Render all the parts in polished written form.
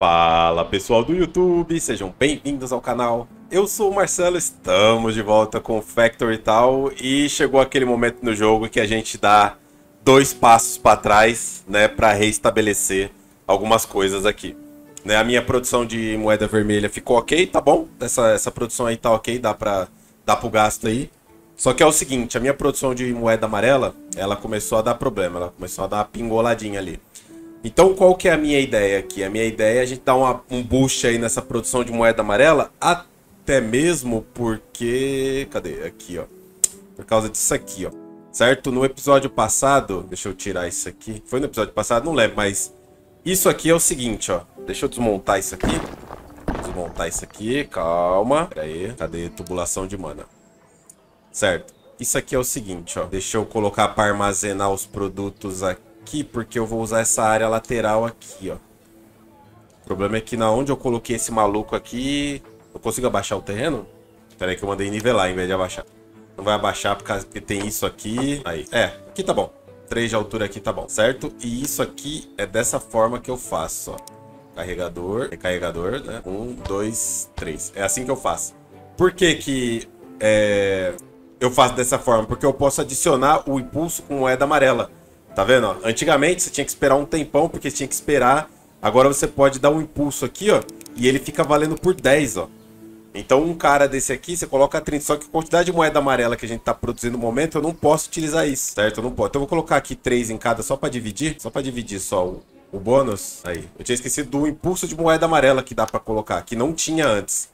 Fala pessoal do YouTube, sejam bem-vindos ao canal. Eu sou o Marcelo, estamos de volta com o Factory Tal e chegou aquele momento no jogo que a gente dá dois passos para trás, né, para reestabelecer algumas coisas aqui. Né, a minha produção de moeda vermelha ficou ok, tá bom? Essa produção aí tá ok, dá pro gasto aí. Só que é o seguinte, a minha produção de moeda amarela, ela começou a dar problema, ela começou a dar uma pingoladinha ali. Então, qual que é a minha ideia aqui? A minha ideia é a gente dar um boost aí nessa produção de moeda amarela, até mesmo porque... Cadê? Aqui, ó. Por causa disso aqui, ó. Certo? No episódio passado... Deixa eu tirar isso aqui. Foi no episódio passado? Não lembro, mas... Isso aqui é o seguinte, ó. Deixa eu desmontar isso aqui. Desmontar isso aqui. Calma. Pera aí. Cadê? Tubulação de mana. Certo. Isso aqui é o seguinte, ó. Deixa eu colocar para armazenar os produtos aqui, porque eu vou usar essa área lateral aqui, ó. O problema é que na onde eu coloquei esse maluco aqui... Eu consigo abaixar o terreno? Espera aí que eu mandei nivelar em vez de abaixar. Não vai abaixar porque tem isso aqui. Aí. Aqui tá bom. 3 de altura aqui tá bom, certo? E isso aqui é dessa forma que eu faço, ó. Carregador, recarregador, né? 1, 2, 3. É assim que eu faço. Por que que eu faço dessa forma? Porque eu posso adicionar o impulso com moeda amarela. Tá vendo? Ó? Antigamente você tinha que esperar um tempão, porque tinha que esperar. Agora você pode dar um impulso aqui, ó. E ele fica valendo por 10, ó. Então um cara desse aqui, você coloca 30. Só que a quantidade de moeda amarela que a gente tá produzindo no momento, eu não posso utilizar isso, certo? Eu não posso. Então eu vou colocar aqui 3 em cada só pra dividir. Só pra dividir só o bônus. Aí. Eu tinha esquecido do impulso de moeda amarela que dá pra colocar, que não tinha antes.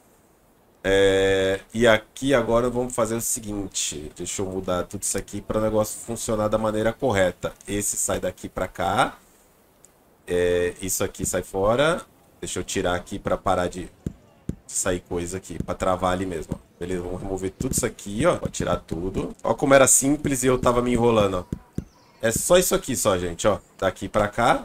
E aqui agora vamos fazer o seguinte. Deixa eu mudar tudo isso aqui para o negócio funcionar da maneira correta. Esse sai daqui para cá. Isso aqui sai fora. Deixa eu tirar aqui para parar de sair coisa aqui, para travar ali mesmo, ó. Beleza, vamos remover tudo isso aqui, ó. Vou tirar tudo. Ó como era simples e eu tava me enrolando, ó. É só isso aqui só, gente, ó. Daqui para cá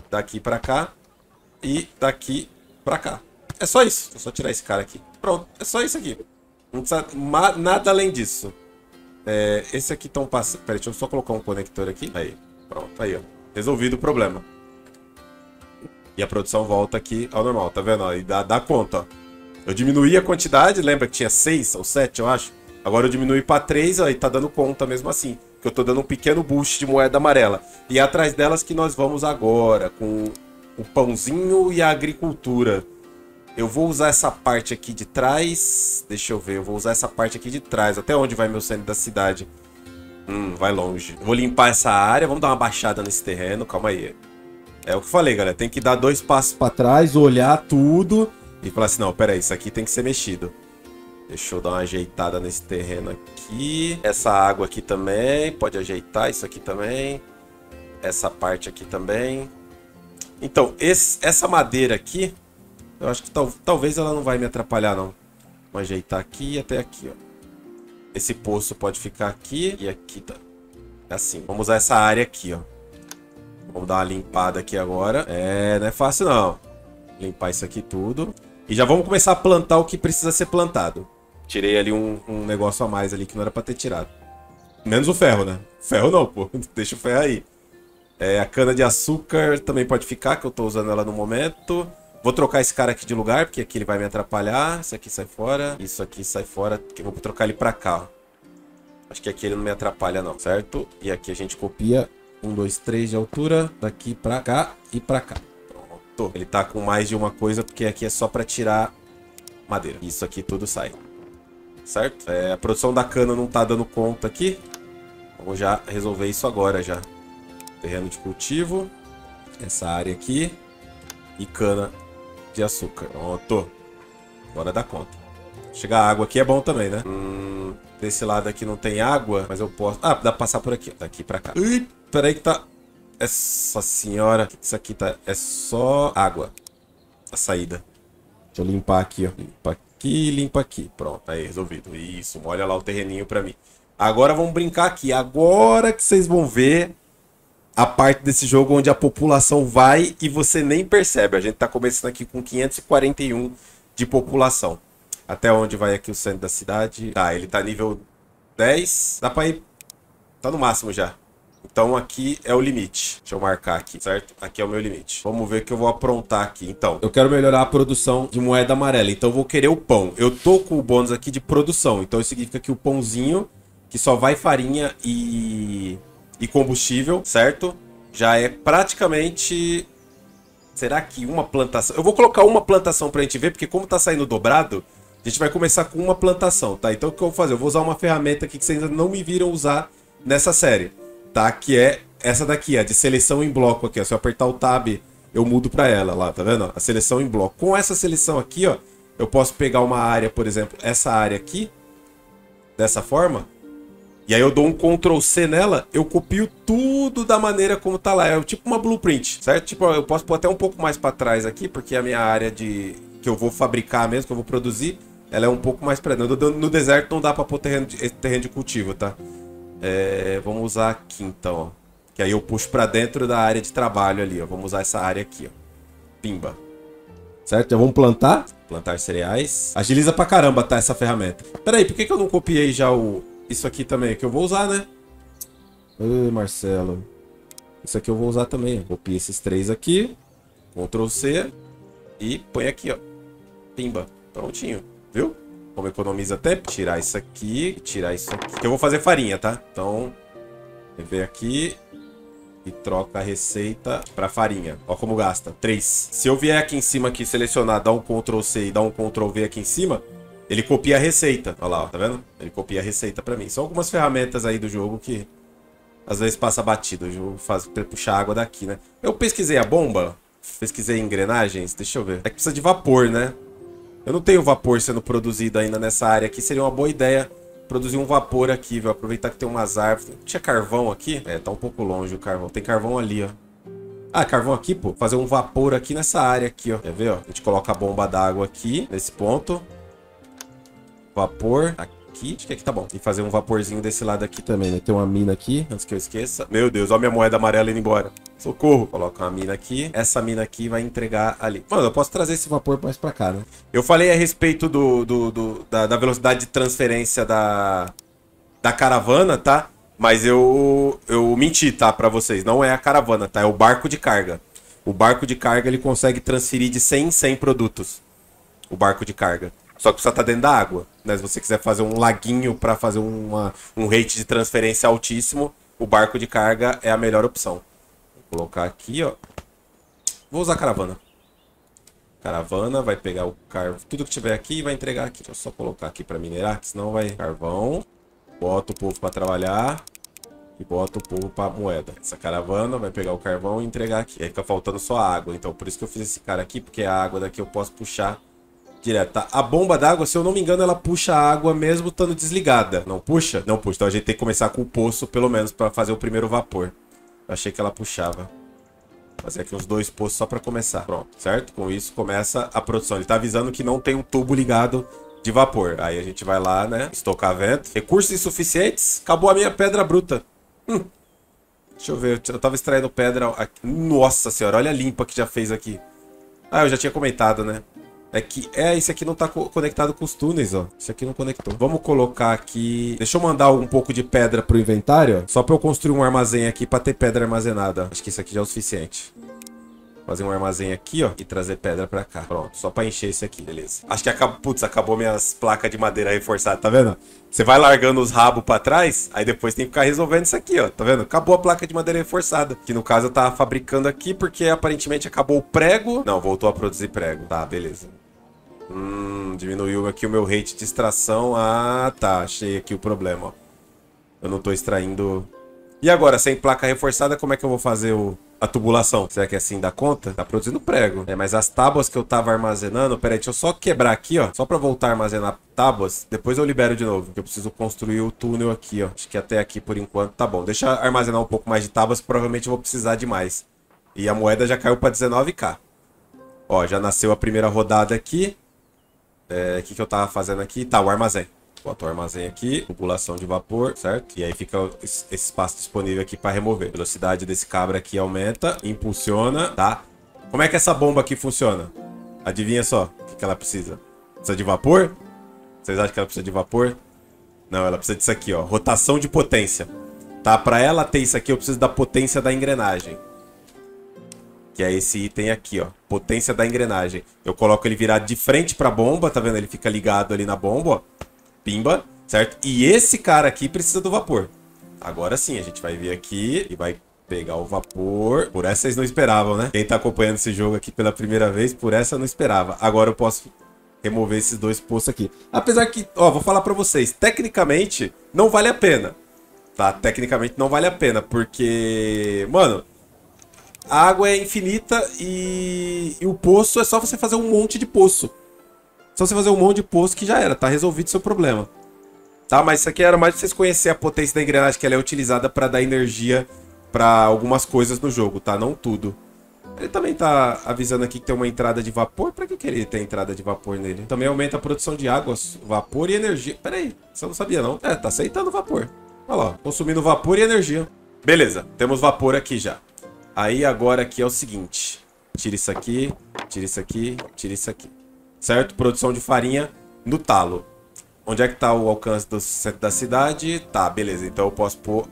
e daqui para cá. É só isso. Vou só tirar esse cara aqui. Pronto, é só isso aqui. Não precisa nada além disso. Esse aqui estão passando... Peraí, deixa eu só colocar um conector aqui. Aí, pronto, aí, ó. Resolvido o problema. E a produção volta aqui ao normal, tá vendo? Ó, e dá conta, ó. Eu diminuí a quantidade, lembra que tinha 6 ou 7, eu acho? Agora eu diminui para 3, ó, e tá dando conta mesmo assim. Que eu tô dando um pequeno boost de moeda amarela. E é atrás delas que nós vamos agora, com o pãozinho e a agricultura. Eu vou usar essa parte aqui de trás. Deixa eu ver, eu vou usar essa parte aqui de trás. Até onde vai meu centro da cidade? Vai longe. Eu vou limpar essa área, vamos dar uma baixada nesse terreno, calma aí. É o que eu falei, galera, tem que dar 2 passos para trás, olhar tudo e falar assim, não, pera aí, isso aqui tem que ser mexido. Deixa eu dar uma ajeitada nesse terreno aqui. Essa água aqui também, pode ajeitar isso aqui também. Essa parte aqui também. Então, essa madeira aqui... Eu acho que talvez ela não vai me atrapalhar, não. Vou ajeitar aqui e até aqui, ó. Esse poço pode ficar aqui e aqui tá. É assim. Vamos usar essa área aqui, ó. Vamos dar uma limpada aqui agora. Não é fácil, não. Limpar isso aqui tudo. E já vamos começar a plantar o que precisa ser plantado. Tirei ali um negócio a mais ali que não era pra ter tirado. Menos o ferro, né? Ferro não, pô. Deixa o ferro aí. A cana de açúcar também pode ficar, que eu tô usando ela no momento. Vou trocar esse cara aqui de lugar, porque aqui ele vai me atrapalhar. Isso aqui sai fora. Isso aqui sai fora. Vou trocar ele pra cá, ó. Acho que aqui ele não me atrapalha, não, certo? E aqui a gente copia 1, 2, 3 de altura. Daqui pra cá e pra cá. Pronto. Ele tá com mais de uma coisa, porque aqui é só pra tirar madeira. Isso aqui tudo sai. Certo? A produção da cana não tá dando conta aqui. Vamos já resolver isso agora, já. Terreno de cultivo. Essa área aqui. E cana de açúcar. Pronto. Agora dá conta. Chegar água aqui é bom também, né? Desse lado aqui não tem água, mas eu posso... Ah, dá pra passar por aqui. Daqui pra cá. Ui, peraí que tá... Essa senhora... Isso aqui tá... É só água. A saída. Deixa eu limpar aqui, ó. Limpa aqui, limpa aqui. Pronto, aí, resolvido. Isso, molha lá o terreninho pra mim. Agora vamos brincar aqui. Agora que vocês vão ver... A parte desse jogo onde a população vai e você nem percebe. A gente tá começando aqui com 541 de população. Até onde vai aqui o centro da cidade? Tá, ele tá nível 10. Dá pra ir... Tá no máximo já. Então aqui é o limite. Deixa eu marcar aqui, certo? Aqui é o meu limite. Vamos ver o que eu vou aprontar aqui. Então, eu quero melhorar a produção de moeda amarela. Então eu vou querer o pão. Eu tô com o bônus aqui de produção. Então isso significa que o pãozinho, que só vai farinha e combustível, certo? Já é praticamente... Será que uma plantação... Eu vou colocar uma plantação pra gente ver, porque como tá saindo dobrado, a gente vai começar com uma plantação, tá? Então o que eu vou fazer? Eu vou usar uma ferramenta aqui que vocês ainda não me viram usar nessa série, tá? Que é essa daqui, a de seleção em bloco aqui, ó. Se eu apertar o Tab, eu mudo pra ela lá, tá vendo? A seleção em bloco. Com essa seleção aqui, ó, eu posso pegar uma área, por exemplo, essa área aqui, dessa forma, e aí eu dou um Ctrl C nela, eu copio tudo da maneira como tá lá. É tipo uma blueprint, certo? Tipo, eu posso pôr até um pouco mais pra trás aqui, porque a minha área que eu vou fabricar mesmo, que eu vou produzir, ela é um pouco mais pra dentro. No deserto não dá pra pôr terreno de cultivo, tá? Vamos usar aqui então, ó. Que aí eu puxo pra dentro da área de trabalho ali, ó. Vamos usar essa área aqui, ó. Pimba. Certo? Já vamos plantar. Plantar cereais. Agiliza pra caramba, tá? Essa ferramenta. Pera aí, por que eu não copiei já isso aqui também? Que eu vou usar, né? Ai, Marcelo. Isso aqui eu vou usar também. Copia esses três aqui. Ctrl C. E põe aqui, ó. Pimba. Prontinho. Viu? Como economiza tempo. Tirar isso aqui. Tirar isso aqui. Que eu vou fazer farinha, tá? Então, vem aqui e troca a receita pra farinha. Ó como gasta. 3. Se eu vier aqui em cima aqui, selecionar, dar um Ctrl C e dar um Ctrl V aqui em cima, ele copia a receita. Olha lá, ó, tá vendo? Ele copia a receita pra mim. São algumas ferramentas aí do jogo que às vezes passa batido. O jogo faz puxar água daqui, né? Eu pesquisei a bomba. Pesquisei engrenagens. Deixa eu ver. É que precisa de vapor, né? Eu não tenho vapor sendo produzido ainda nessa área aqui. Seria uma boa ideia produzir um vapor aqui, viu? Aproveitar que tem umas árvores. Tinha carvão aqui? Tá um pouco longe o carvão. Tem carvão ali, ó. Ah, carvão aqui, pô. Fazer um vapor aqui nessa área aqui, ó. Quer ver, ó? A gente coloca a bomba d'água aqui, nesse ponto. Vapor aqui. Acho que aqui tá bom. E fazer um vaporzinho desse lado aqui também, né? Tem uma mina aqui, antes que eu esqueça. Meu Deus, ó a minha moeda amarela indo embora. Socorro. Coloca uma mina aqui. Essa mina aqui vai entregar ali. Mano, eu posso trazer esse vapor mais pra cá, né? Eu falei a respeito da velocidade de transferência da caravana, tá? Mas eu menti, tá? Pra vocês. Não é a caravana, tá? É o barco de carga. O barco de carga, ele consegue transferir de 100 em 100 produtos. O barco de carga. Só que precisa estar dentro da água, né? Se você quiser fazer um laguinho para fazer um rate de transferência altíssimo, o barco de carga é a melhor opção. Vou colocar aqui, ó. Vou usar a caravana. Caravana vai pegar o carvão, tudo que tiver aqui e vai entregar aqui. Deixa eu só colocar aqui para minerar, que senão vai... Carvão. Bota o povo para trabalhar. E bota o povo para moeda. Essa caravana vai pegar o carvão e entregar aqui. Aí fica faltando só a água. Então por isso que eu fiz esse cara aqui, porque a água daqui eu posso puxar direto, tá? A bomba d'água, se eu não me engano, ela puxa a água mesmo estando desligada. Não puxa? Não puxa. Então a gente tem que começar com o poço, pelo menos, para fazer o primeiro vapor. Eu achei que ela puxava. Fazer aqui uns 2 poços só para começar. Pronto, certo? Com isso começa a produção. Ele tá avisando que não tem um tubo ligado de vapor. Aí a gente vai lá, né? Estocar vento. Recursos insuficientes. Acabou a minha pedra bruta. Deixa eu ver. Eu tava extraindo pedra aqui. Nossa senhora, olha a limpa que já fez aqui. Ah, eu já tinha comentado, né? Esse aqui não tá conectado com os túneis, ó. Esse aqui não conectou. Vamos colocar aqui... Deixa eu mandar um pouco de pedra pro inventário, ó. Só pra eu construir um armazém aqui pra ter pedra armazenada. Acho que isso aqui já é o suficiente. Fazer um armazém aqui, ó. E trazer pedra pra cá. Pronto, só pra encher esse aqui, beleza. Acho que acabou... Putz, acabou minhas placas de madeira reforçadas, tá vendo? Você vai largando os rabos pra trás, aí depois tem que ficar resolvendo isso aqui, ó. Tá vendo? Acabou a placa de madeira reforçada. Que no caso eu tava fabricando aqui porque aparentemente acabou o prego. Não, voltou a produzir prego. Tá, beleza. Diminuiu aqui o meu rate de extração. Ah, tá. Achei aqui o problema, ó. Eu não tô extraindo... E agora, sem placa reforçada, como é que eu vou fazer a tubulação? Será que assim dá conta? Tá produzindo prego. Mas as tábuas que eu tava armazenando... Pera aí, deixa eu só quebrar aqui, ó. Só pra voltar a armazenar tábuas. Depois eu libero de novo. Eu preciso construir o túnel aqui, ó. Acho que até aqui por enquanto tá bom. Deixa eu armazenar um pouco mais de tábuas, que provavelmente eu vou precisar de mais. E a moeda já caiu pra 19k. Ó, já nasceu a primeira rodada aqui. O que eu tava fazendo aqui? Tá, o armazém. Bota o armazém aqui, tubulação de vapor, certo? E aí fica esse espaço disponível aqui para remover. A velocidade desse cabra aqui aumenta, impulsiona, tá? Como é que essa bomba aqui funciona? Adivinha só o que ela precisa? Precisa de vapor? Vocês acham que ela precisa de vapor? Não, ela precisa disso aqui, ó. Rotação de potência. Tá? Para ela ter isso aqui, eu preciso da potência da engrenagem. Que é esse item aqui, ó. Potência da engrenagem. Eu coloco ele virado de frente pra bomba, tá vendo? Ele fica ligado ali na bomba, ó. Pimba, certo? E esse cara aqui precisa do vapor. Agora sim, a gente vai vir aqui e vai pegar o vapor. Por essa vocês não esperavam, né? Quem tá acompanhando esse jogo aqui pela primeira vez, por essa eu não esperava. Agora eu posso remover esses dois poços aqui. Apesar que, ó, vou falar pra vocês. Tecnicamente, não vale a pena. Tá? Tecnicamente não vale a pena, porque, mano, a água é infinita e o poço é só você fazer um monte de poço. Só você fazer um monte de poço que já era, tá resolvido o seu problema. Tá? Mas isso aqui era mais pra vocês conhecerem a potência da engrenagem, que ela é utilizada pra dar energia pra algumas coisas no jogo, tá? Não tudo. Ele também tá avisando aqui que tem uma entrada de vapor. Pra que ele tem entrada de vapor nele? Também aumenta a produção de água, vapor e energia. Pera aí, você não sabia não? É, tá aceitando vapor. Olha lá, consumindo vapor e energia. Beleza, temos vapor aqui já. Aí agora aqui é o seguinte. Tira isso aqui, tira isso aqui, tira isso aqui. Certo? Produção de farinha no talo. Onde é que tá o alcance do centro da cidade? Tá, beleza. Então eu posso pôr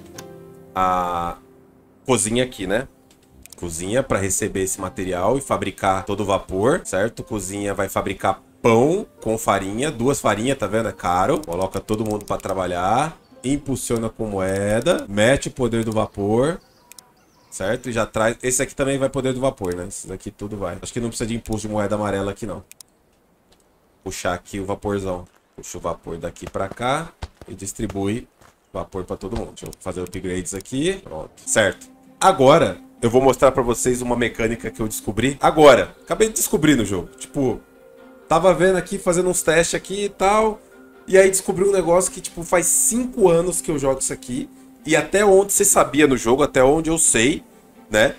a cozinha aqui, né? Cozinha para receber esse material e fabricar todo o vapor, certo? Cozinha vai fabricar pão com farinha, 2 farinhas, tá vendo? É caro. Coloca todo mundo para trabalhar. Impulsiona com moeda, mete o poder do vapor, certo? E já traz... Esse aqui também vai poder do vapor, né? Esse daqui tudo vai. Acho que não precisa de impulso de moeda amarela aqui, não. Puxar aqui o vaporzão. Puxa o vapor daqui pra cá e distribui vapor pra todo mundo. Deixa eu fazer upgrades aqui. Pronto. Certo. Agora, eu vou mostrar pra vocês uma mecânica que eu descobri. Agora. Acabei de descobrir no jogo. Tipo, tava vendo aqui, fazendo uns testes aqui e tal... E aí descobri um negócio que, tipo, faz 5 anos que eu jogo isso aqui. E até onde você sabia no jogo, até onde eu sei, né?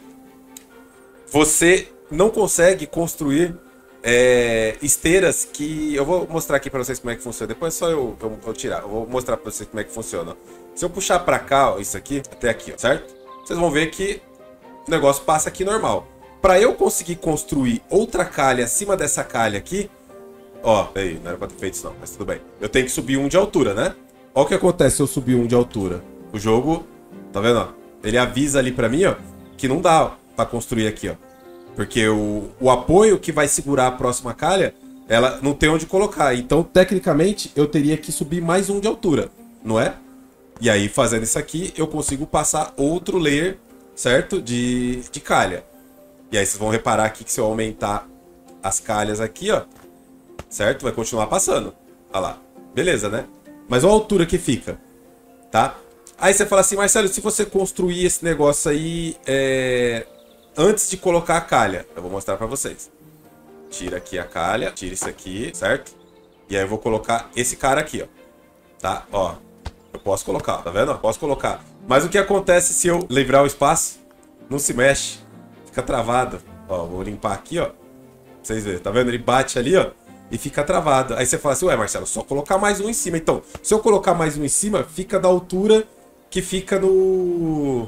Você não consegue construir esteiras que... Eu vou mostrar aqui pra vocês como é que funciona. Depois é só eu tirar. Eu vou mostrar pra vocês como é que funciona. Se eu puxar pra cá, ó, isso aqui, até aqui, ó, certo? Vocês vão ver que o negócio passa aqui normal. Pra eu conseguir construir outra calha acima dessa calha aqui... Ó, aí, não era pra ter feito isso não, mas tudo bem. Eu tenho que subir 1 de altura, né? Ó o que acontece se eu subir 1 de altura. O jogo, tá vendo, ó? Ele avisa ali pra mim, ó, que não dá ó, pra construir aqui, ó. Porque o apoio que vai segurar a próxima calha, ela não tem onde colocar. Então, tecnicamente, eu teria que subir mais 1 de altura, não é? E aí, fazendo isso aqui, eu consigo passar outro layer, certo? De calha. E aí, vocês vão reparar aqui que se eu aumentar as calhas aqui, ó, certo? Vai continuar passando. Olha lá. Beleza, né? Mas olha a altura que fica. Tá? Aí você fala assim, Marcelo, se você construir esse negócio aí antes de colocar a calha, eu vou mostrar pra vocês. Tira aqui a calha, tira isso aqui, certo? E aí eu vou colocar esse cara aqui, ó. Tá? Ó. Eu posso colocar, tá vendo? Posso colocar. Mas o que acontece se eu livrar o espaço? Não se mexe. Fica travado. Ó, vou limpar aqui, ó. Pra vocês verem. Tá vendo? Ele bate ali, ó. E fica travado. Aí você fala assim, ué, Marcelo, só colocar mais um em cima. Então, se eu colocar mais um em cima, fica da altura que fica no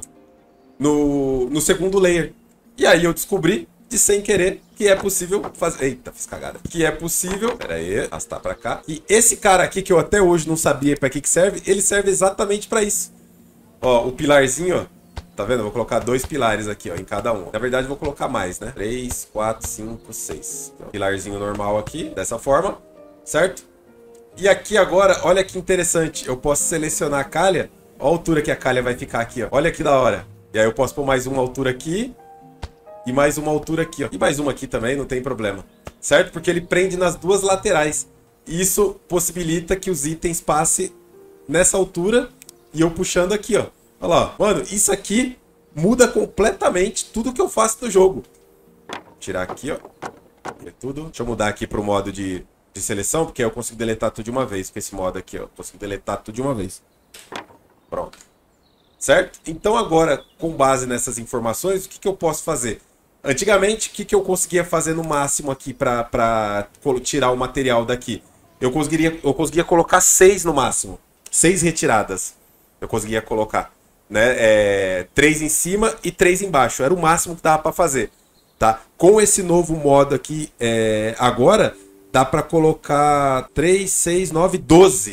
segundo layer. E aí eu descobri, de sem querer, que é possível fazer... Eita, fiz cagada. Que é possível... Pera aí, arrastar pra cá. E esse cara aqui, que eu até hoje não sabia pra que serve, ele serve exatamente pra isso. Ó, o pilarzinho, ó. Tá vendo? Eu vou colocar 2 pilares aqui, ó, em cada um. Na verdade, eu vou colocar mais, né? 3, 4, 5, 6. Então, pilarzinho normal aqui, dessa forma, certo? E aqui agora, olha que interessante. Eu posso selecionar a calha. Olha a altura que a calha vai ficar aqui, ó. Olha que da hora. E aí eu posso pôr mais uma altura aqui. E mais uma altura aqui, ó. E mais uma aqui também, não tem problema. Certo? Porque ele prende nas 2 laterais. Isso possibilita que os itens passem nessa altura. E eu puxando aqui, ó. Olha lá, mano, isso aqui muda completamente tudo que eu faço no jogo. Vou tirar aqui, ó. Tudo. Deixa eu mudar aqui pro modo de seleção, porque aí eu consigo deletar tudo de uma vez. Com esse modo aqui, ó. Consigo deletar tudo de uma vez. Pronto. Certo? Então agora, com base nessas informações, o que eu posso fazer? Antigamente, o que eu conseguia fazer no máximo aqui pra tirar o material daqui? Eu conseguia colocar 6 no máximo. 6 retiradas. Eu conseguia colocar. Né? 3 em cima e 3 embaixo. Era o máximo que dava para fazer. Tá? Com esse novo modo aqui, agora, dá para colocar 3, 6, 9, 12.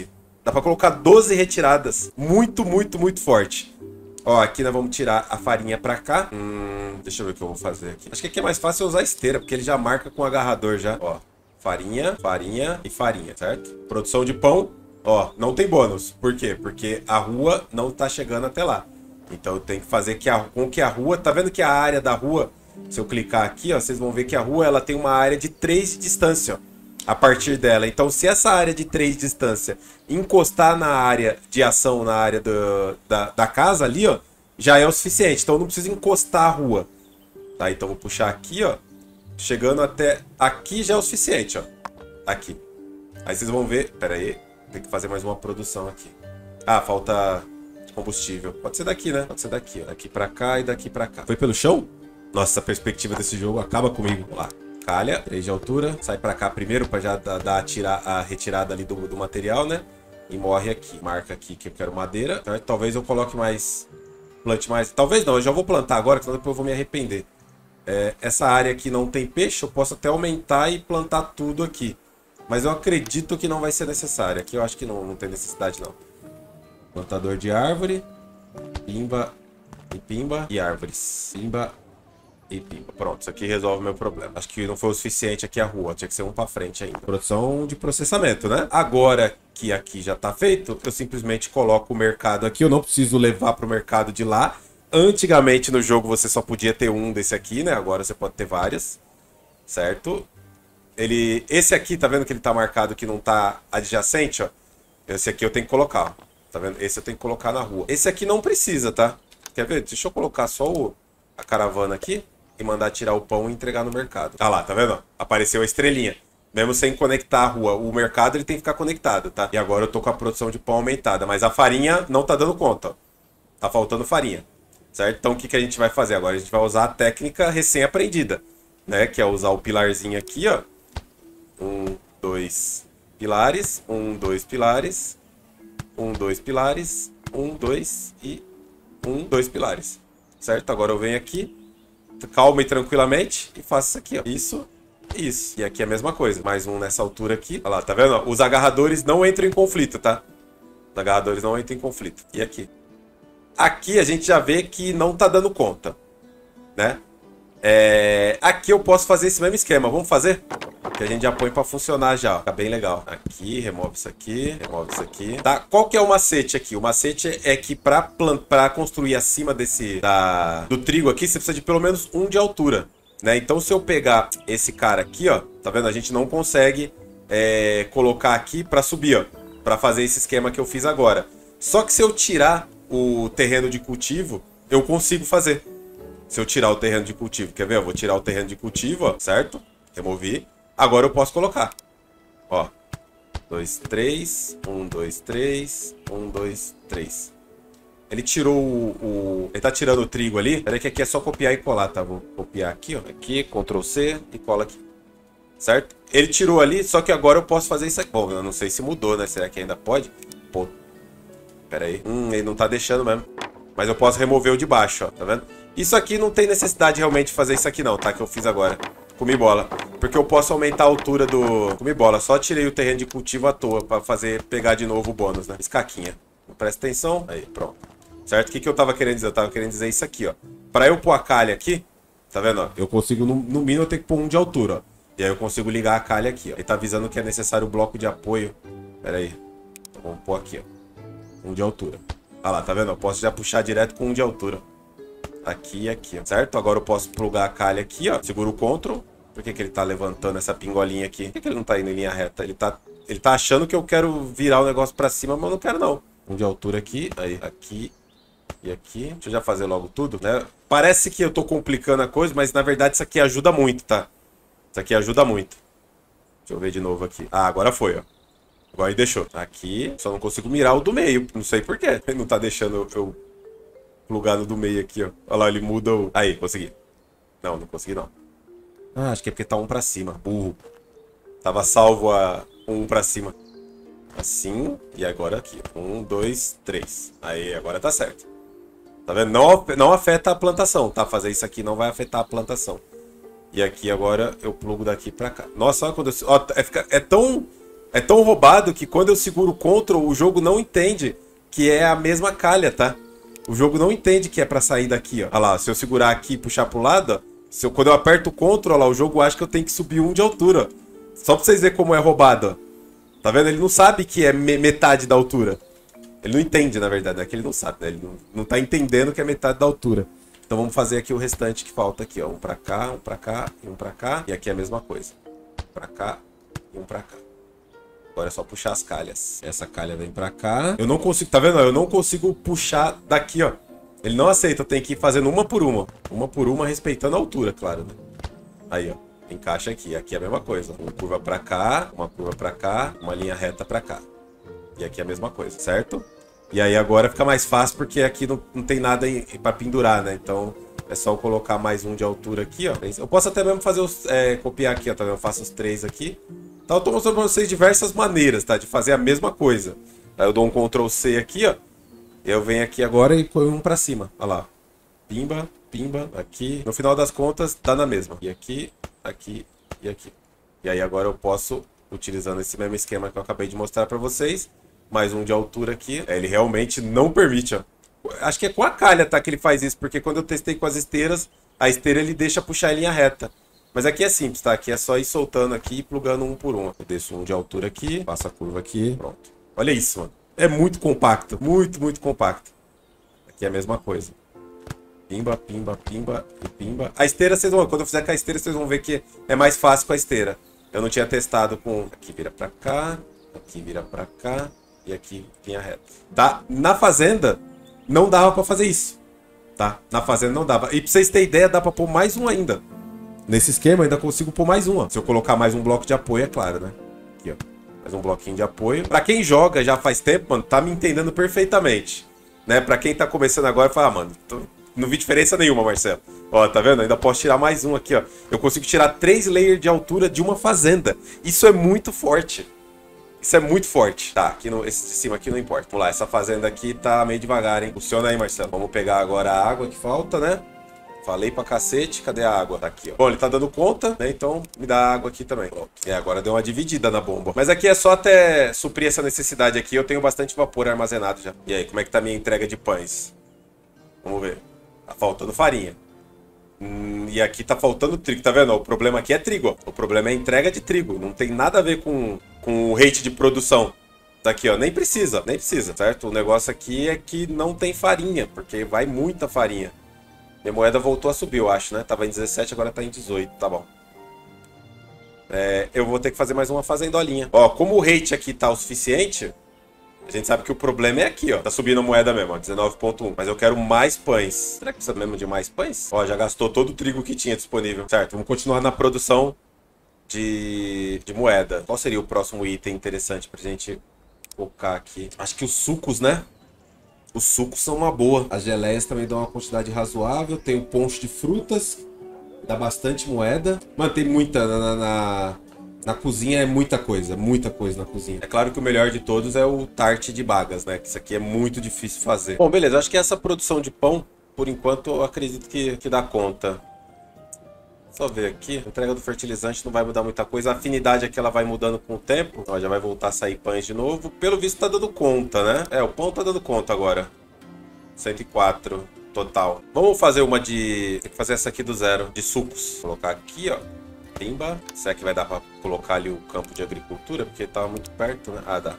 Dá pra colocar 12 retiradas. Muito, muito, muito forte. Ó, aqui nós vamos tirar a farinha pra cá. Deixa eu ver o que eu vou fazer aqui. Acho que aqui é mais fácil eu usar a esteira, porque ele já marca com o agarrador já. Ó, farinha, farinha e farinha, certo? Produção de pão. Ó, não tem bônus. Por quê? Porque a rua não tá chegando até lá. Então eu tenho que fazer com que a rua... Tá vendo que a área da rua, se eu clicar aqui, ó, vocês vão ver que a rua ela tem uma área de 3 de distância, ó, a partir dela. Então se essa área de 3 de distância encostar na área de ação, na área da casa ali, ó, já é o suficiente. Então eu não preciso encostar a rua. Tá, então vou puxar aqui, ó. Chegando até aqui já é o suficiente, ó. Aqui. Aí vocês vão ver... Pera aí. Tem que fazer mais uma produção aqui. Ah, falta combustível. Pode ser daqui, né? Pode ser daqui, ó. Daqui pra cá e daqui pra cá. Foi pelo chão? Nossa, essa perspectiva desse jogo acaba comigo. Vamos lá. Calha, 3 de altura. Sai pra cá primeiro pra já dar a retirada ali do material, né? E morre aqui. Marca aqui que eu quero madeira. Então, talvez eu coloque mais... Plante mais... Talvez não, eu já vou plantar agora, senão depois eu vou me arrepender. Essa área aqui não tem peixe, eu posso até aumentar e plantar tudo aqui. Mas eu acredito que não vai ser necessário. Aqui eu acho que não tem necessidade, não. Plantador de árvore. Pimba e pimba. E árvores. Pimba e pimba. Pronto, isso aqui resolve o meu problema. Acho que não foi o suficiente aqui a rua. Tinha que ser um pra frente ainda. Produção de processamento, né? Agora que aqui já tá feito, eu simplesmente coloco o mercado aqui. Eu não preciso levar pro mercado de lá. Antigamente no jogo você só podia ter um desse aqui, né? Agora você pode ter vários. Certo? Esse aqui, tá vendo que ele tá marcado que não tá adjacente, ó? Esse aqui eu tenho que colocar, ó. Tá vendo? Esse eu tenho que colocar na rua. Esse aqui não precisa, tá? Quer ver? Deixa eu colocar só a caravana aqui e mandar tirar o pão e entregar no mercado. Ah lá, tá vendo? Apareceu a estrelinha. Mesmo sem conectar a rua, o mercado ele tem que ficar conectado, tá? E agora eu tô com a produção de pão aumentada, mas a farinha não tá dando conta, ó. Tá faltando farinha, certo? Então o que a gente vai fazer agora? A gente vai usar a técnica recém-aprendida, né? Que é usar o pilarzinho aqui, ó. 1, 2 pilares, 1, 2 pilares, 1, 2 pilares, 1, 2 e 1, 2 pilares, certo? Agora eu venho aqui, calma e tranquilamente, e faço isso aqui, ó. Isso, isso. E aqui é a mesma coisa, mais um nessa altura aqui. Olha lá, tá vendo? Os agarradores não entram em conflito, tá? Os agarradores não entram em conflito. E aqui? Aqui a gente já vê que não tá dando conta, né? Aqui eu posso fazer esse mesmo esquema. Vamos fazer? Que a gente já põe pra funcionar já, ó. Fica bem legal. Aqui, remove isso aqui, remove isso aqui. Tá? Qual que é o macete aqui? O macete é que pra construir acima do trigo aqui, você precisa de pelo menos 1 de altura, né? Então se eu pegar esse cara aqui, ó, tá vendo? A gente não consegue colocar aqui pra subir, ó, pra fazer esse esquema que eu fiz agora. Só que se eu tirar o terreno de cultivo, eu consigo fazer. Se eu tirar o terreno de cultivo, quer ver? Eu vou tirar o terreno de cultivo, ó, certo? Removi. Agora eu posso colocar. Ó. 2, 3. 1, 2, 3. 1, 2, 3. Ele tirou ele tá tirando o trigo ali. Peraí que aqui é só copiar e colar, tá? Vou copiar aqui, ó. Aqui, Ctrl C e cola aqui. Certo? Ele tirou ali, só que agora eu posso fazer isso aqui. Bom, eu não sei se mudou, né? Será que ainda pode? Pô. Pera aí. Ele não tá deixando mesmo. Mas eu posso remover o de baixo, ó. Tá vendo? Isso aqui não tem necessidade realmente de fazer isso aqui não, tá? Que eu fiz agora. Comi bola. Porque eu posso aumentar a altura do... Comi bola. Só tirei o terreno de cultivo à toa pra pegar de novo o bônus, né? Escaquinha. Presta atenção. Aí, pronto. Certo? O que eu tava querendo dizer? Eu tava querendo dizer isso aqui, ó. Pra eu pôr a calha aqui, tá vendo, ó? Eu consigo, no mínimo, eu tenho que pôr 1 de altura, ó. E aí eu consigo ligar a calha aqui, ó. Ele tá avisando que é necessário o bloco de apoio. Pera aí. Então, vamos pôr aqui, ó. 1 de altura. Ah lá, tá vendo? Eu posso já puxar direto com 1 de altura. Aqui e aqui, ó. Certo? Agora eu posso plugar a calha aqui, ó. Seguro o Ctrl. Por que ele tá levantando essa pingolinha aqui? Por que ele não tá indo em linha reta? Ele tá achando que eu quero virar o negócio pra cima, mas eu não quero, não. 1 de altura aqui. Aí, aqui e aqui. Deixa eu já fazer logo tudo, né? Parece que eu tô complicando a coisa, mas na verdade isso aqui ajuda muito, tá? Isso aqui ajuda muito. Deixa eu ver de novo aqui. Ah, agora foi, ó. Agora ele deixou. Aqui, só não consigo mirar o do meio. Não sei por quê. Ele não tá deixando eu plugar no do meio aqui, ó. Olha lá, ele muda o... Aí, consegui. Não, não consegui, não. Ah, acho que é porque tá 1 pra cima. Burro. Tava salvo a 1 pra cima. Assim, e agora aqui. 1, 2, 3. Aí, agora tá certo. Tá vendo? Não afeta a plantação, tá? Fazer isso aqui não vai afetar a plantação. E aqui agora eu plugo daqui pra cá. Nossa, olha quando eu... Ó, é tão É tão roubado que quando eu seguro o Ctrl, o jogo não entende que é a mesma calha, tá? O jogo não entende que é pra sair daqui, ó. Olha lá, se eu segurar aqui e puxar pro lado, ó, quando eu aperto o Ctrl, ó lá, o jogo acha que eu tenho que subir 1 de altura. Só pra vocês verem como é roubado, ó. Tá vendo? Ele não sabe que é metade da altura. Ele não entende, na verdade. É que ele não sabe, né? Ele não tá entendendo que é metade da altura. Então vamos fazer aqui o restante que falta aqui, ó. Um pra cá e um pra cá. E aqui é a mesma coisa. Um pra cá e um pra cá. Agora é só puxar as calhas. Essa calha vem pra cá. Eu não consigo, tá vendo? Eu não consigo puxar daqui, ó. Ele não aceita, eu tenho que ir fazendo uma por uma. Uma por uma, respeitando a altura, claro, né? Aí, ó. Encaixa aqui. Aqui é a mesma coisa. Uma curva pra cá, uma linha reta pra cá. E aqui é a mesma coisa, certo? E aí agora fica mais fácil porque aqui não tem nada pra pendurar, né? Então é só eu colocar mais um de altura aqui, ó. Eu posso até mesmo fazer copiar aqui, ó, tá vendo? Eu faço os 3 aqui. Então eu tô mostrando pra vocês diversas maneiras, tá? De fazer a mesma coisa. Aí eu dou um Ctrl C aqui, ó. E eu venho aqui agora e ponho um pra cima. Olha lá. Pimba, pimba, aqui. No final das contas, dá na mesma. E aqui, aqui e aqui. E aí agora eu posso, utilizando esse mesmo esquema que eu acabei de mostrar pra vocês, mais um de altura aqui. Ele realmente não permite, ó. Acho que é com a calha, tá, que ele faz isso, porque quando eu testei com as esteiras, a esteira ele deixa puxar em linha reta. Mas aqui é simples, tá? Aqui é só ir soltando aqui e plugando um por um. Eu desço um de altura aqui, passo a curva aqui, pronto. Olha isso, mano. É muito compacto, muito, muito compacto. Aqui é a mesma coisa. Pimba, pimba, pimba e pimba. A esteira, vocês vão, quando eu fizer com a esteira, vocês vão ver que é mais fácil com a esteira. Eu não tinha testado com... Aqui vira pra cá, aqui vira pra cá e aqui linha reta. Tá? Na fazenda, não dava pra fazer isso. Tá? Na fazenda não dava. E pra vocês terem ideia, dá pra pôr mais um ainda. Nesse esquema, eu ainda consigo pôr mais um, ó. Se eu colocar mais um bloco de apoio, é claro, né? Aqui, ó. Mais um bloquinho de apoio. Pra quem joga já faz tempo, mano, tá me entendendo perfeitamente. Né? Pra quem tá começando agora, fala, mano, não vi diferença nenhuma, Marcelo. Ó, tá vendo? Ainda posso tirar mais um aqui, ó. Eu consigo tirar 3 layers de altura de uma fazenda. Isso é muito forte. Isso é muito forte. Tá, aqui no, esse de cima aqui não importa. Vamos lá, essa fazenda aqui tá meio devagar, hein? Funciona aí, Marcelo. Vamos pegar agora a água que falta, né? Falei pra cacete, cadê a água? Tá aqui, ó. Bom, ele tá dando conta, né? Então me dá água aqui também. Pronto. E agora deu uma dividida na bomba. Mas aqui é só até suprir essa necessidade aqui. Eu tenho bastante vapor armazenado já. E aí, como é que tá a minha entrega de pães? Vamos ver. Tá faltando farinha. E aqui tá faltando trigo, tá vendo? O problema aqui é trigo, ó. O problema é a entrega de trigo. Não tem nada a ver com o rate de produção. Tá aqui, ó. Nem precisa, certo? O negócio aqui é que não tem farinha, porque vai muita farinha. Minha moeda voltou a subir, eu acho, né? Tava em 17, agora tá em 18, tá bom. Eu vou ter que fazer mais uma fazendolinha. Ó, como o rate aqui tá o suficiente, a gente sabe que o problema é aqui, ó. Tá subindo a moeda mesmo, ó, 19,1. Mas eu quero mais pães. Será que precisa mesmo de mais pães? Ó, já gastou todo o trigo que tinha disponível. Certo, vamos continuar na produção de moeda. Qual seria o próximo item interessante pra gente colocar aqui? Acho que os sucos, né? Os sucos são uma boa. As geleias também dão uma quantidade razoável. Tem o poncho de frutas. Dá bastante moeda. Mano, tem muita na cozinha, é muita coisa na cozinha. É claro que o melhor de todos é o tart de bagas, né? Que isso aqui é muito difícil fazer. Bom, beleza. Acho que essa produção de pão, por enquanto, eu acredito que dá conta. Só ver aqui. A entrega do fertilizante não vai mudar muita coisa. A afinidade aqui ela vai mudando com o tempo. Ó, já vai voltar a sair pães de novo. Pelo visto tá dando conta, né? O pão tá dando conta agora. 104 total. Vamos fazer uma de... Tem que fazer essa aqui do zero. De sucos. Vou colocar aqui, ó. Pimba. Será que vai dar pra colocar ali o campo de agricultura? Porque tava muito perto, né? Ah, dá.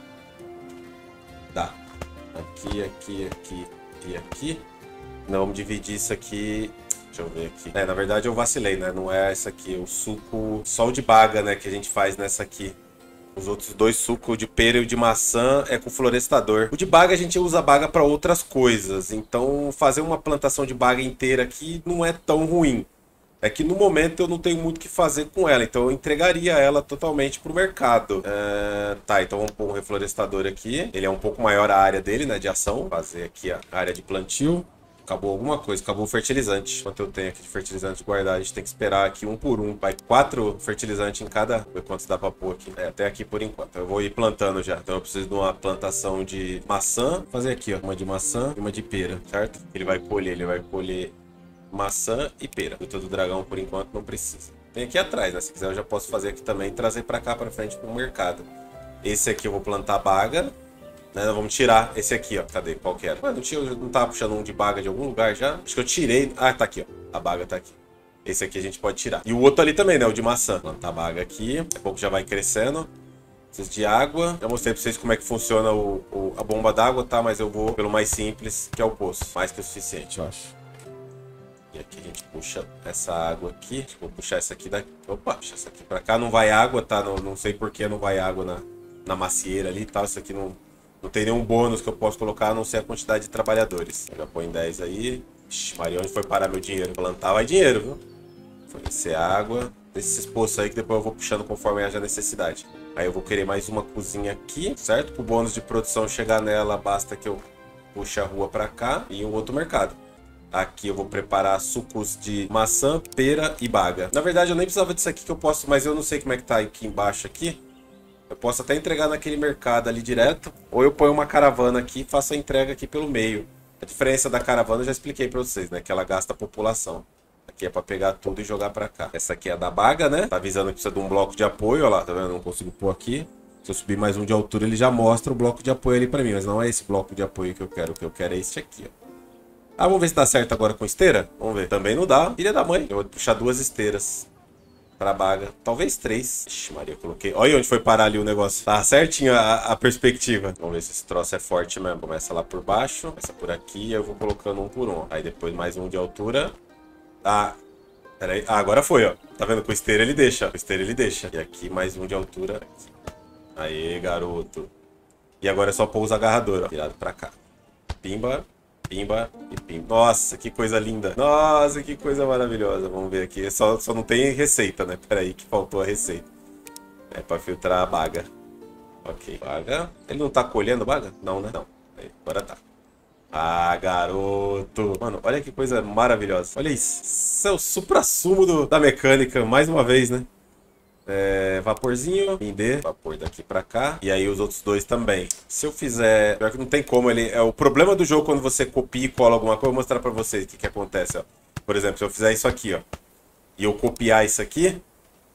Dá. Aqui, aqui, aqui e aqui. Não, vamos dividir isso aqui... Deixa eu ver aqui. Na verdade eu vacilei, né? Não é essa aqui. O suco só o de baga, né? Que a gente faz nessa aqui. Os outros dois sucos, o de pera e o de maçã, é com florestador. O de baga a gente usa baga para outras coisas. Então fazer uma plantação de baga inteira aqui não é tão ruim. É que no momento eu não tenho muito o que fazer com ela. Então eu entregaria ela totalmente pro mercado. Tá, então vamos pôr um reflorestador aqui. Ele é um pouco maior a área dele, né? De ação. Vou fazer aqui a área de plantio. Acabou alguma coisa, acabou o fertilizante. Quanto eu tenho aqui de fertilizante guardado, a gente tem que esperar aqui um por um. Vai 4 fertilizantes em cada... Ver quantos dá pra pôr aqui. Até aqui por enquanto. Eu vou ir plantando já. Então eu preciso de uma plantação de maçã. Vou fazer aqui, ó. Uma de maçã e uma de pera, certo? Ele vai colher maçã e pera. Fruta do dragão, por enquanto, não precisa. Tem aqui atrás, né? Se quiser eu já posso fazer aqui também e trazer pra cá, pra frente, pro mercado. Esse aqui eu vou plantar baga. Né? Vamos tirar esse aqui, ó. Cadê? Qual que era? Ué, não tava puxando um de baga de algum lugar já? Acho que eu tirei. Ah, tá aqui, ó. A baga tá aqui. Esse aqui a gente pode tirar. E o outro ali também, né? O de maçã. Plantar a baga aqui. Daqui a pouco já vai crescendo. Preciso de água. Já mostrei pra vocês como é que funciona a bomba d'água, tá? Mas eu vou pelo mais simples, que é o poço. Mais que o suficiente, eu acho. E aqui a gente puxa essa água aqui. Vou puxar essa aqui daqui. Opa, puxa essa aqui pra cá. Não vai água, tá? Não sei por que não vai água na macieira ali e tal. Isso aqui não tem nenhum bônus que eu posso colocar, a não ser a quantidade de trabalhadores. Eu já põe 10 aí. Ixi, Maria, onde foi parar meu dinheiro? Plantar vai dinheiro, viu? Fornecer água. Desses poços aí que depois eu vou puxando conforme haja necessidade. Aí eu vou querer mais uma cozinha aqui, certo? Para o bônus de produção chegar nela, basta que eu puxe a rua para cá e um outro mercado. Aqui eu vou preparar sucos de maçã, pera e baga. Na verdade eu nem precisava disso aqui que eu posso, mas eu não sei como é que tá aqui embaixo aqui. Eu posso até entregar naquele mercado ali direto, ou eu ponho uma caravana aqui e faço a entrega aqui pelo meio. A diferença da caravana eu já expliquei para vocês, né? Que ela gasta a população. Aqui é para pegar tudo e jogar para cá. Essa aqui é a da baga, né? Tá avisando que precisa de um bloco de apoio, ó lá, tá vendo? Não consigo pôr aqui. Se eu subir mais um de altura, ele já mostra o bloco de apoio ali para mim, mas não é esse bloco de apoio que eu quero. O que eu quero é esse aqui, ó. Ah, vamos ver se dá certo agora com esteira? Vamos ver. Também não dá. Filha da mãe. Eu vou puxar 2 esteiras pra baga. Talvez 3. Ixi, Maria, eu coloquei. Olha onde foi parar ali o negócio. Tá certinho a perspectiva. Vamos ver se esse troço é forte mesmo. Começa lá por baixo. Começa por aqui. E eu vou colocando um por um. Aí depois mais um de altura. Ah, pera aí. Ah, agora foi, ó. Tá vendo? Com esteira ele deixa. Com esteira ele deixa. E aqui mais um de altura. Aê, garoto. E agora é só pôr os agarradores, ó. Virado pra cá. Pimba. Pimba e pimba. Nossa, que coisa linda. Nossa, que coisa maravilhosa. Vamos ver aqui. Só não tem receita, né? Pera aí que faltou a receita. É pra filtrar a baga. Ok. Baga. Ele não tá colhendo baga? Não, né? Não. Aí, agora tá. Ah, garoto. Mano, olha que coisa maravilhosa. Olha isso. Isso é o suprassumo da mecânica, mais uma vez, né? Vaporzinho, Indê, vapor daqui pra cá. E aí os outros dois também. Se eu fizer... Pior que não tem como, o problema do jogo quando você copia e cola alguma coisa, eu vou mostrar pra vocês o que acontece, ó. Por exemplo, se eu fizer isso aqui, ó, e eu copiar isso aqui,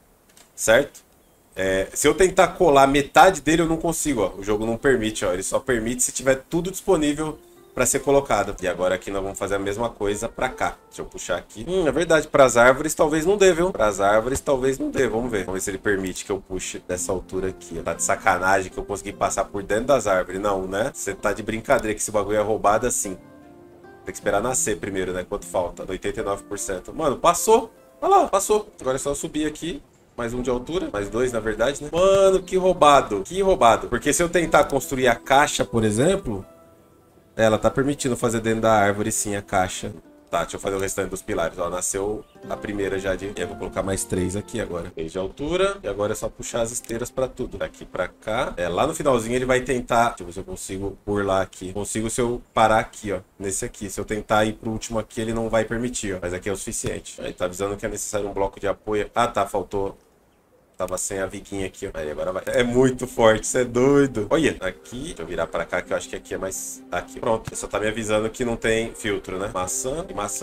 certo? Se eu tentar colar metade dele, eu não consigo, ó. O jogo não permite, ó. Ele só permite se tiver tudo disponível para ser colocado. E agora aqui nós vamos fazer a mesma coisa para cá. Deixa eu puxar aqui. É verdade, para as árvores talvez não dê, viu? Para as árvores talvez não dê. Vamos ver. Vamos ver se ele permite que eu puxe dessa altura aqui. Ó. Tá de sacanagem que eu consegui passar por dentro das árvores. Não, né? Você tá de brincadeira que esse bagulho é roubado assim. Tem que esperar nascer primeiro, né? Quanto falta? 89%. Mano, passou. Olha lá, passou. Agora é só eu subir aqui. Mais um de altura. Mais 2, na verdade, né? Mano, que roubado. Que roubado. Porque se eu tentar construir a caixa, por exemplo... Ela tá permitindo fazer dentro da árvore, sim, a caixa. Tá, deixa eu fazer o restante dos pilares. Ó, nasceu a primeira já de... Eu vou colocar mais 3 aqui agora. 3 de altura. E agora é só puxar as esteiras pra tudo. Daqui pra cá. Lá no finalzinho ele vai tentar... Deixa eu ver se eu consigo burlar aqui. Consigo se eu parar aqui, ó. Nesse aqui. Se eu tentar ir pro último aqui, ele não vai permitir, ó. Mas aqui é o suficiente. Aí tá avisando que é necessário um bloco de apoio. Ah, tá. Faltou... Tava sem a viguinha aqui, ó. Aí agora vai. É muito forte, isso é doido. Olha, aqui. Deixa eu virar pra cá, que eu acho que aqui é mais... Aqui, pronto. Só tá me avisando que não tem filtro, né? Maçã e maçã.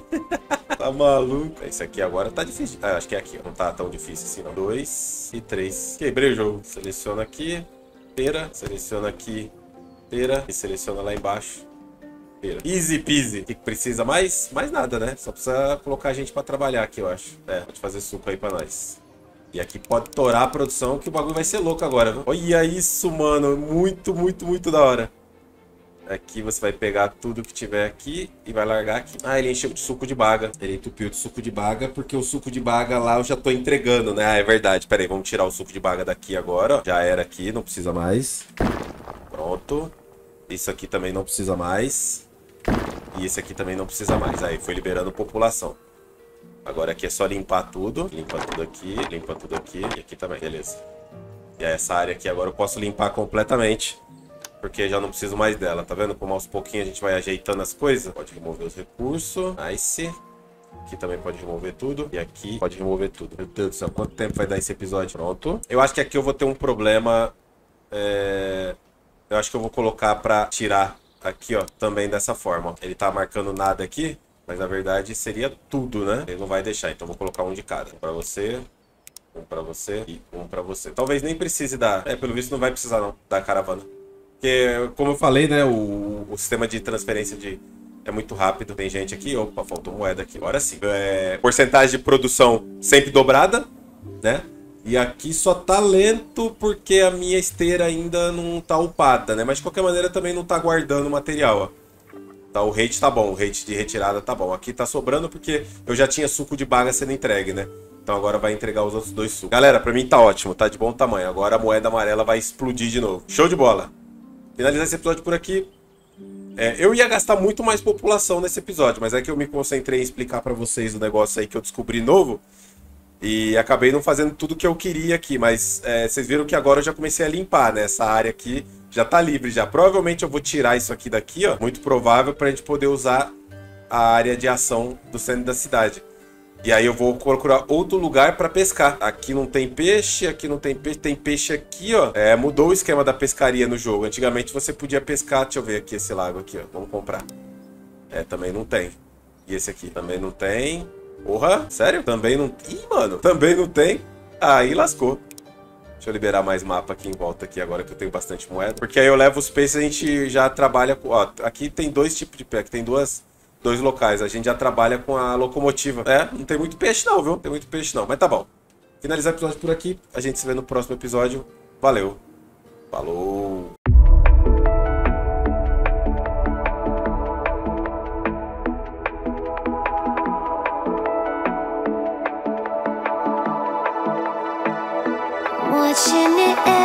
Tá maluco. Esse aqui agora tá difícil. Ah, acho que é aqui, ó. Não tá tão difícil assim, não. 2 e 3. Quebrei o jogo. Seleciona aqui. Pera. Seleciona aqui. Pera. E seleciona lá embaixo. Pera. Easy peasy. O que precisa mais? Mais nada, né? Só precisa colocar a gente pra trabalhar aqui, eu acho. Pode fazer suco aí pra nós. E aqui pode torar a produção, que o bagulho vai ser louco agora, viu? Olha isso, mano. Muito, muito, muito da hora. Aqui você vai pegar tudo que tiver aqui e vai largar aqui. Ah, ele encheu de suco de baga. Ele entupiu de suco de baga, porque o suco de baga lá eu já tô entregando, né? Ah, é verdade. Pera aí, vamos tirar o suco de baga daqui agora, ó. Já era aqui, não precisa mais. Pronto. Isso aqui também não precisa mais. E esse aqui também não precisa mais. Aí, foi liberando população. Agora aqui é só limpar tudo. Limpa tudo aqui, limpa tudo aqui. E aqui também, beleza. E aí essa área aqui agora eu posso limpar completamente. Porque já não preciso mais dela. Tá vendo como aos pouquinhos a gente vai ajeitando as coisas? Pode remover os recursos. Nice. Aqui também pode remover tudo. E aqui pode remover tudo. Meu Deus do céu, quanto tempo vai dar esse episódio? Pronto. Eu acho que aqui eu vou ter um problema. Eu acho que eu vou colocar pra tirar aqui, ó. Também dessa forma, ó. Ele tá marcando nada aqui. Mas na verdade seria tudo, né? Ele não vai deixar, então vou colocar um de cada. Pra você, Um pra você e um pra você. Talvez nem precise dar. Pelo visto não vai precisar não, da caravana. Porque, como eu falei, né, o sistema de transferência é muito rápido. Tem gente aqui, opa, faltou moeda aqui. Agora sim. Porcentagem de produção sempre dobrada, né? E aqui só tá lento porque a minha esteira ainda não tá upada, né? Mas de qualquer maneira também não tá guardando material, ó. Tá, o rate tá bom, o rate de retirada tá bom. Aqui tá sobrando porque eu já tinha suco de baga sendo entregue, né? Então agora vai entregar os outros 2 sucos. Galera, pra mim tá ótimo, tá de bom tamanho. Agora a moeda amarela vai explodir de novo. Show de bola! Finalizar esse episódio por aqui. Eu ia gastar muito mais população nesse episódio, mas é que eu me concentrei em explicar pra vocês o negócio aí que eu descobri novo. E acabei não fazendo tudo que eu queria aqui, mas vocês viram que agora eu já comecei a limpar, né? Essa área aqui já tá livre já. Provavelmente eu vou tirar isso aqui daqui, ó. Muito provável pra gente poder usar a área de ação do centro da cidade. E aí eu vou procurar outro lugar pra pescar. Aqui não tem peixe, aqui não tem peixe. Tem peixe aqui, ó. Mudou o esquema da pescaria no jogo. Antigamente você podia pescar. Deixa eu ver aqui esse lago aqui, ó. Vamos comprar. Também não tem. E esse aqui também não tem. Porra, sério? Também não... Ih, mano, também não tem. Aí lascou. Deixa eu liberar mais mapa aqui em volta aqui agora que eu tenho bastante moeda. Porque aí eu levo os peixes e a gente já trabalha com... Ó, aqui tem 2 tipos de peixe. Aqui tem 2 locais. A gente já trabalha com a locomotiva. Não tem muito peixe não, viu? Não tem muito peixe não, mas tá bom. Finalizar o episódio por aqui. A gente se vê no próximo episódio. Valeu. Falou. Watching it